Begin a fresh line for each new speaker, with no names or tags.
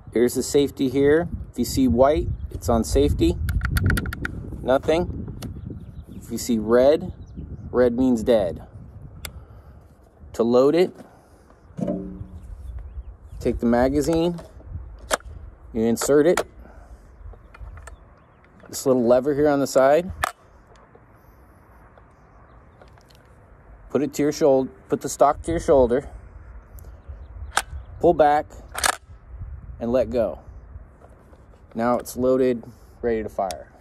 Here's the safety here. If you see white, it's on safety. Nothing. If you see red, red means dead. To load it, take the magazine, you insert it. This little lever here on the side. Put it to your shoulder, put the stock to your shoulder. Pull back and let go. Now it's loaded, ready to fire.